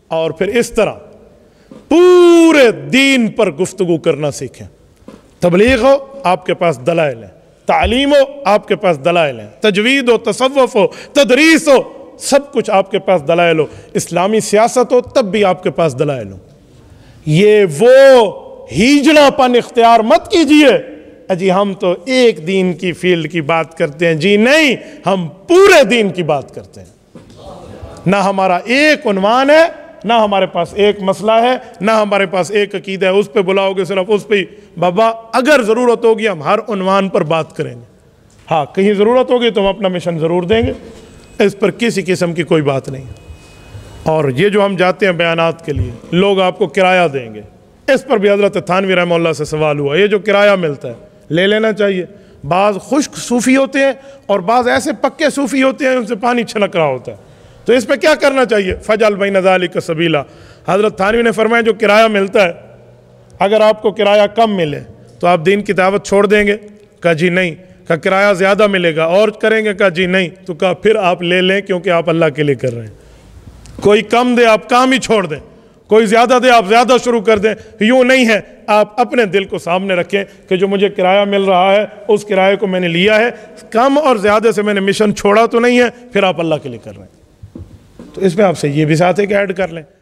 اور پھر اس طرح پورے دین پر گفتگو کرنا سیکھیں. تبلیغ ہو آپ کے پاس دلائل ہیں، تعلیم ہو آپ کے پاس دلائل ہیں، تجوید ہو، تصوف ہو، تدریس ہو، سب کچھ آپ کے پاس دلائل ہو، اسلامی سیاست ہو تب بھی آپ کے پاس دلائل ہو. یہ وہ ہیجڑا پن اختیار مت کیجئے جی ہم تو ایک دین کی فیلڈ کی بات کرتے ہیں. جی نہیں، ہم پورے دین کی بات کرتے ہیں. نہ ہمارا ایک عنوان ہے، نہ ہمارے پاس ایک مسئلہ ہے، نہ ہمارے پاس ایک عقیدہ ہے اس پہ بلاؤ گے صرف اس پہ ہی. بابا اگر ضرورت ہوگی ہم ہر عنوان پر بات کریں گے. ہاں کہیں ضرورت ہوگی تو ہم اپنا مشن ضرور دیں گے، اس پر کسی قسم کی کوئی بات نہیں. اور یہ جو ہم جاتے ہیں بیانات کے لیے، لوگ آپ کو کرایہ دیں گے، اس پر بھی حضرت تھانوی رحمہ اللہ سے سوال ہوا. یہ جو کرایہ ملتا ہے لے لینا چاہیے. بعض خشک صوفی ہوتے ہیں اور بعض ایسے پکے صوفی ہوتے ہیں ان سے پانی چھلک رہا ہوتا ہے، تو اس پہ کیا کرنا چاہیے؟ فجعل بین ذالک سبیلا. حضرت تھانوی نے فرمایا جو کرایہ ملتا ہے اگر آپ کو کرایہ کم ملے تو آپ دین کی دعوت چھوڑ دیں گے؟ کہا جی نہیں. کہا کرایہ زیادہ ملے گا اور کریں گے؟ کہا جی نہیں. تو کہا پھر آپ لے لیں کیونکہ آپ اللہ کے لیے کر رہے ہیں. کوئی کم دے آپ کام ہی چھوڑ دیں، کوئی زیادہ دے آپ زیادہ شروع کر دیں. یوں نہیں ہے. آپ اپنے دل کو سامنے رکھیں کہ جو مجھے کرایہ مل رہا ہے اس کرایے کو میں نے لیا ہے، کم اور زیادہ سے میں نے مشن چھوڑا تو نہیں ہے، پھر آپ اللہ کے لیے کر رہے ہیں. تو اس میں آپ سے یہ بھی ساتھ ہے کہ ایڈ کر لیں.